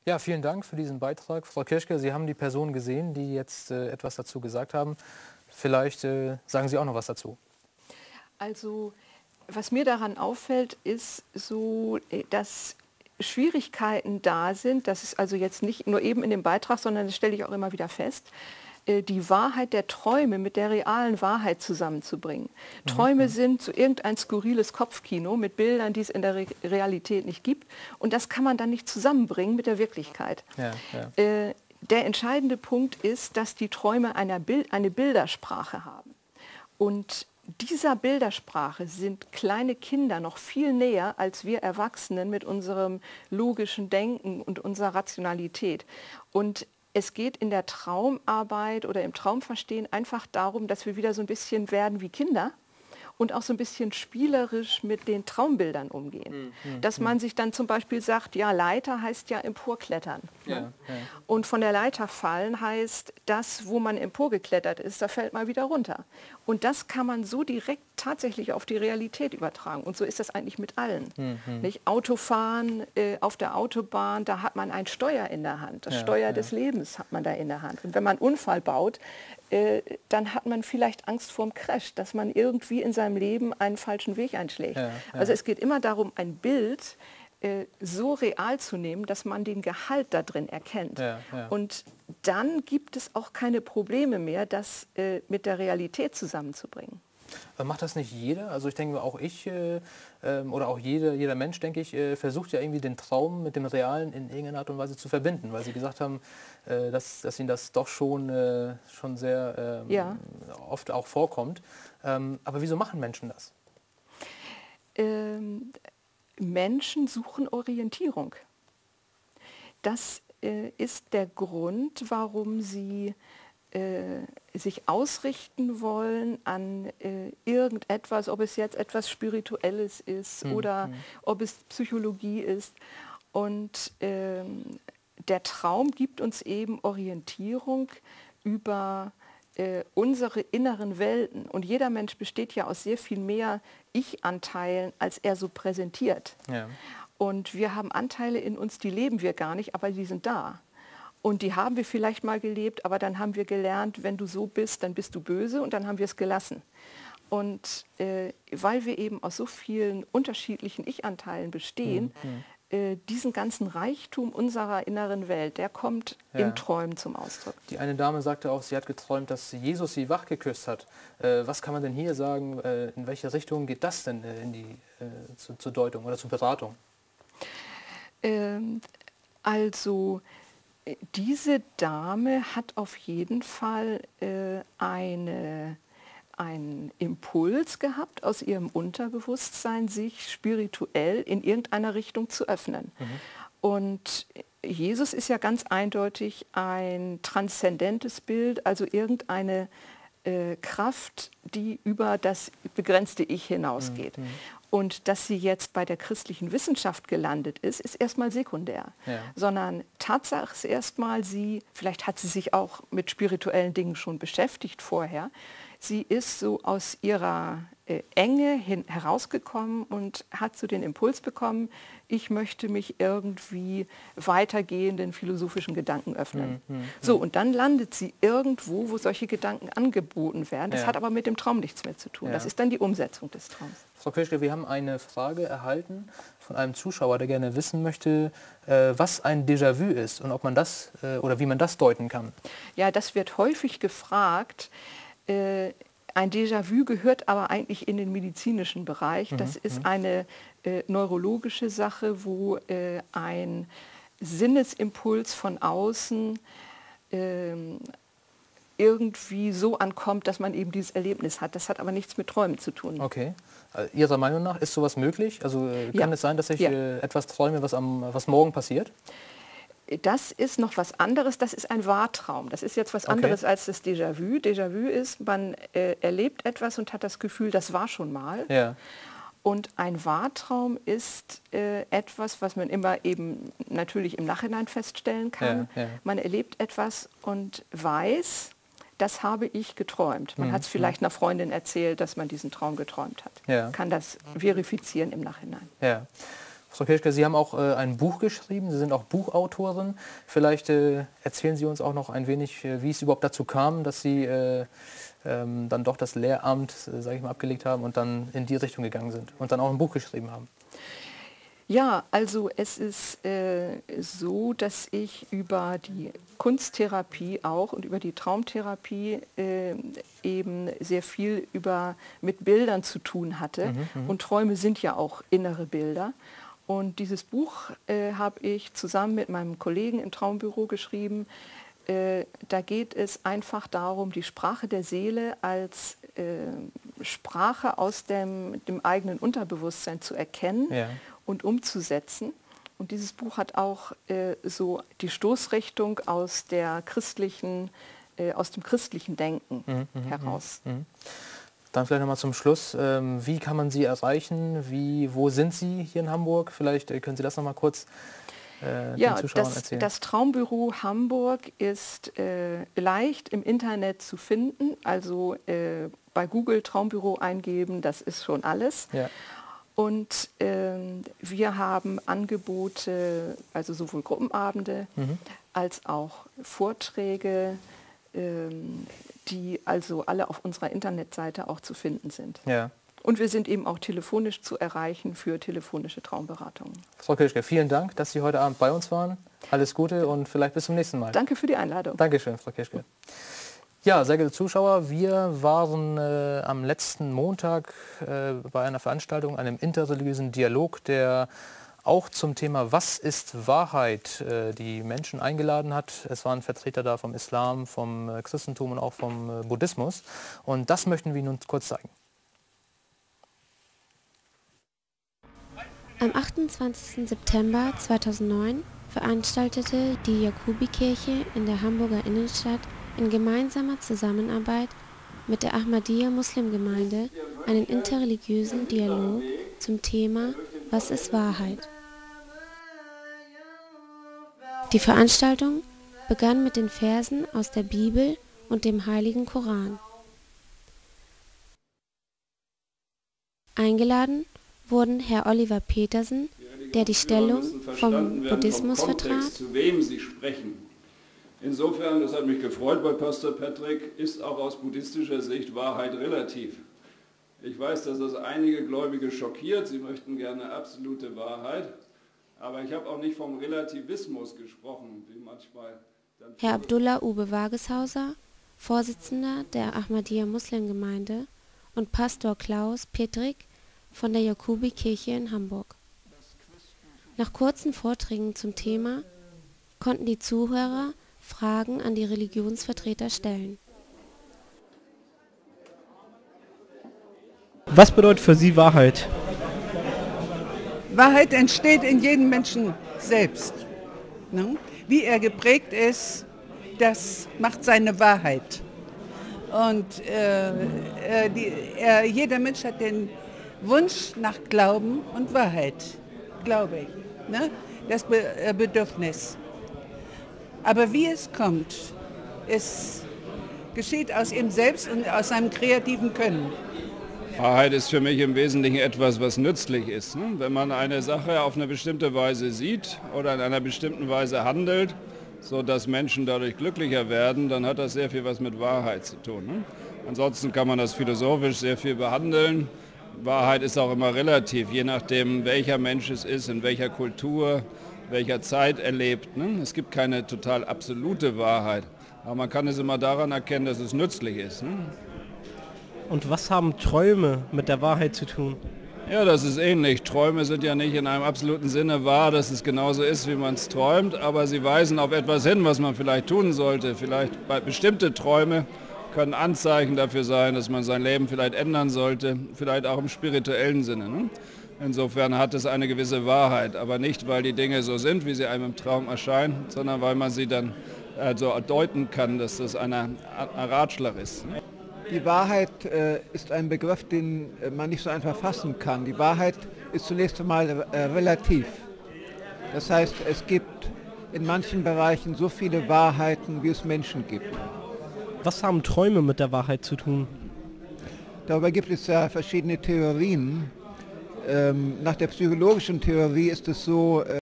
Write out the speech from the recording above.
Ja, vielen Dank für diesen Beitrag. Frau Kirschke, Sie haben die Personen gesehen, die jetzt etwas dazu gesagt haben. Vielleicht sagen Sie auch noch was dazu. Also, was mir daran auffällt, ist so, dass Schwierigkeiten da sind. Das ist also jetzt nicht nur eben in dem Beitrag, sondern das stelle ich auch immer wieder fest, die Wahrheit der Träume mit der realen Wahrheit zusammenzubringen. Träume sind so irgendein skurriles Kopfkino mit Bildern, die es in der Realität nicht gibt. Und das kann man dann nicht zusammenbringen mit der Wirklichkeit. Ja, ja. Der entscheidende Punkt ist, dass die Träume eine Bildersprache haben. Und dieser Bildersprache sind kleine Kinder noch viel näher als wir Erwachsenen mit unserem logischen Denken und unserer Rationalität. Und es geht in der Traumarbeit oder im Traumverstehen einfach darum, dass wir wieder so ein bisschen werden wie Kinder und auch so ein bisschen spielerisch mit den Traumbildern umgehen. Dass man sich dann zum Beispiel sagt, ja, Leiter heißt ja emporklettern. Ja, Ne? ja. Und von der Leiter fallen heißt, das, wo man emporgeklettert ist, da fällt man wieder runter. Und das kann man so direkt tatsächlich auf die Realität übertragen. Und so ist das eigentlich mit allen. Nicht? Autofahren auf der Autobahn, da hat man ein Steuer in der Hand. Das Steuer des Lebens hat man da in der Hand. Und wenn man einen Unfall baut, dann hat man vielleicht Angst vorm Crash, dass man irgendwie in seinem Leben einen falschen Weg einschlägt. Ja, ja. Also es geht immer darum, ein Bild so real zu nehmen, dass man den Gehalt da drin erkennt. Ja, ja. Und dann gibt es auch keine Probleme mehr, das mit der Realität zusammenzubringen. Macht das nicht jeder? Also ich denke, auch ich oder auch jeder Mensch, denke ich, versucht ja irgendwie den Traum mit dem Realen in irgendeiner Art und Weise zu verbinden, weil Sie gesagt haben, dass Ihnen das doch schon sehr oft auch vorkommt. Aber wieso machen Menschen das? Menschen suchen Orientierung. Das ist der Grund, warum sie sich ausrichten wollen an irgendetwas, ob es jetzt etwas Spirituelles ist oder ob es Psychologie ist. Und der Traum gibt uns eben Orientierung über unsere inneren Welten. Und jeder Mensch besteht ja aus sehr viel mehr Ich-Anteilen, als er so präsentiert. Ja. Und wir haben Anteile in uns, die leben wir gar nicht, aber die sind da. Und die haben wir vielleicht mal gelebt, aber dann haben wir gelernt, wenn du so bist, dann bist du böse, und dann haben wir es gelassen. Und weil wir eben aus so vielen unterschiedlichen Ich-Anteilen bestehen, diesen ganzen Reichtum unserer inneren Welt, der kommt im Träumen zum Ausdruck. Die eine Dame sagte auch, sie hat geträumt, dass Jesus sie wach geküsst hat. Was kann man denn hier sagen? In welche Richtung geht das denn zur Deutung oder zur Beratung? Also diese Dame hat auf jeden Fall einen Impuls gehabt, aus ihrem Unterbewusstsein sich spirituell in irgendeiner Richtung zu öffnen. Und Jesus ist ja ganz eindeutig ein transzendentes Bild, also irgendeine Kraft, die über das begrenzte Ich hinausgeht. Und dass sie jetzt bei der christlichen Wissenschaft gelandet ist, ist erstmal sekundär. Ja. Sondern Tatsache ist erstmal, vielleicht hat sie sich auch mit spirituellen Dingen schon beschäftigt vorher, sie ist so aus ihrer Enge herausgekommen und hat so den Impuls bekommen, ich möchte mich irgendwie weitergehenden philosophischen Gedanken öffnen. So, und dann landet sie irgendwo, wo solche Gedanken angeboten werden. Das hat aber mit dem Traum nichts mehr zu tun. Das ist dann die Umsetzung des Traums. Frau Kirschke, wir haben eine Frage erhalten von einem Zuschauer, der gerne wissen möchte, was ein Déjà-vu ist und ob man das oder wie man das deuten kann. Ja, das wird häufig gefragt. Ein Déjà-vu gehört aber eigentlich in den medizinischen Bereich. Das ist eine neurologische Sache, wo ein Sinnesimpuls von außen irgendwie so ankommt, dass man eben dieses Erlebnis hat. Das hat aber nichts mit Träumen zu tun. Okay. Ihrer Meinung nach ist sowas möglich? Also kann es sein, dass ich etwas träume, was morgen passiert? Das ist noch was anderes, das ist ein Wahrtraum. Das ist jetzt was anderes als das Déjà-vu. Déjà-vu ist, man erlebt etwas und hat das Gefühl, das war schon mal. Ja. Und ein Wahrtraum ist etwas, was man immer eben natürlich im Nachhinein feststellen kann. Ja, ja. Man erlebt etwas und weiß, das habe ich geträumt. Man hat es vielleicht einer Freundin erzählt, dass man diesen Traum geträumt hat. Ja. Kann das verifizieren im Nachhinein. Ja. Frau Kirschke, Sie haben auch ein Buch geschrieben, Sie sind auch Buchautorin. Vielleicht erzählen Sie uns auch noch ein wenig, wie es überhaupt dazu kam, dass Sie dann doch das Lehramt, sage ich mal, abgelegt haben und dann in die Richtung gegangen sind und dann auch ein Buch geschrieben haben. Ja, also es ist so, dass ich über die Kunsttherapie auch und über die Traumtherapie eben sehr viel mit Bildern zu tun hatte. Und Träume sind ja auch innere Bilder. Und dieses Buch habe ich zusammen mit meinem Kollegen im Traumbüro geschrieben. Da geht es einfach darum, die Sprache der Seele als Sprache aus dem eigenen Unterbewusstsein zu erkennen. Ja. Und umzusetzen. Und dieses Buch hat auch so die Stoßrichtung aus dem christlichen Denken heraus. Dann vielleicht nochmal zum Schluss, wie kann man Sie erreichen? Wo sind Sie hier in Hamburg? Vielleicht können Sie das nochmal kurz den Zuschauern erzählen. Das Traumbüro Hamburg ist leicht im Internet zu finden. Also bei Google Traumbüro eingeben, das ist schon alles. Ja. Und wir haben Angebote, also sowohl Gruppenabende als auch Vorträge, die also alle auf unserer Internetseite auch zu finden sind. Ja. Und wir sind eben auch telefonisch zu erreichen für telefonische Traumberatungen. Frau Kirschke, vielen Dank, dass Sie heute Abend bei uns waren. Alles Gute und vielleicht bis zum nächsten Mal. Danke für die Einladung. Dankeschön, Frau Kirschke. Ja, sehr geehrte Zuschauer, wir waren am letzten Montag bei einer Veranstaltung, einem interreligiösen Dialog, der auch zum Thema Was ist Wahrheit die Menschen eingeladen hat. Es waren Vertreter da vom Islam, vom Christentum und auch vom Buddhismus. Und das möchten wir Ihnen kurz zeigen. Am 28. September 2009 veranstaltete die Jakobikirche in der Hamburger Innenstadt in gemeinsamer Zusammenarbeit mit der Ahmadiyya-Muslimgemeinde einen interreligiösen Dialog zum Thema Was ist Wahrheit? Die Veranstaltung begann mit den Versen aus der Bibel und dem Heiligen Koran. Eingeladen wurden Herr Oliver Petersen, der die Stellung vom Buddhismus vertrat. Zu wem Sie sprechen. Insofern, das hat mich gefreut bei Pastor Patrick, ist auch aus buddhistischer Sicht Wahrheit relativ. Ich weiß, dass das einige Gläubige schockiert, sie möchten gerne absolute Wahrheit, aber ich habe auch nicht vom Relativismus gesprochen, wie manchmal dann... Herr Abdullah Uwe Wageshauser, Vorsitzender der Ahmadiyya-Muslimgemeinde, und Pastor Klaus Petrik von der Jakobikirche in Hamburg. Nach kurzen Vorträgen zum Thema konnten die Zuhörer Fragen an die Religionsvertreter stellen. Was bedeutet für Sie Wahrheit? Wahrheit entsteht in jedem Menschen selbst. Ne? Wie er geprägt ist, das macht seine Wahrheit. Und jeder Mensch hat den Wunsch nach Glauben und Wahrheit, glaube ich. Ne? Das Bedürfnis. Aber wie es kommt, es geschieht aus ihm selbst und aus seinem kreativen Können. Wahrheit ist für mich im Wesentlichen etwas, was nützlich ist. Ne? Wenn man eine Sache auf eine bestimmte Weise sieht oder in einer bestimmten Weise handelt, sodass Menschen dadurch glücklicher werden, dann hat das sehr viel was mit Wahrheit zu tun. Ne? Ansonsten kann man das philosophisch sehr viel behandeln. Wahrheit ist auch immer relativ, je nachdem, welcher Mensch es ist, in welcher Kultur, welcher Zeit er lebt. Ne? Es gibt keine total absolute Wahrheit, aber man kann es immer daran erkennen, dass es nützlich ist. Ne? Und was haben Träume mit der Wahrheit zu tun? Ja, das ist ähnlich. Träume sind ja nicht in einem absoluten Sinne wahr, dass es genauso ist, wie man es träumt, aber sie weisen auf etwas hin, was man vielleicht tun sollte. Vielleicht bei bestimmte Träume können Anzeichen dafür sein, dass man sein Leben vielleicht ändern sollte, vielleicht auch im spirituellen Sinne. Ne? Insofern hat es eine gewisse Wahrheit, aber nicht, weil die Dinge so sind, wie sie einem im Traum erscheinen, sondern weil man sie dann so deuten kann, dass das ein Ratschlag ist. Ne? Die Wahrheit ist ein Begriff, den man nicht so einfach fassen kann. Die Wahrheit ist zunächst einmal relativ. Das heißt, es gibt in manchen Bereichen so viele Wahrheiten, wie es Menschen gibt. Was haben Träume mit der Wahrheit zu tun? Darüber gibt es ja verschiedene Theorien. Nach der psychologischen Theorie ist es so,